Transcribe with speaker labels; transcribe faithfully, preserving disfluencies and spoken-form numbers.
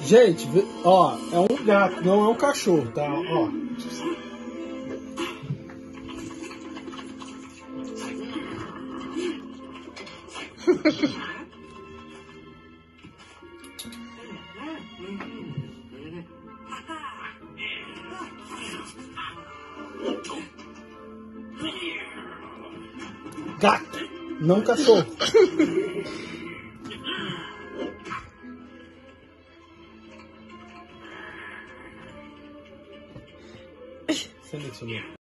Speaker 1: Gente, ó, é um gato, não é um cachorro, tá? Ó. Gato, não cachorro. Selecionou.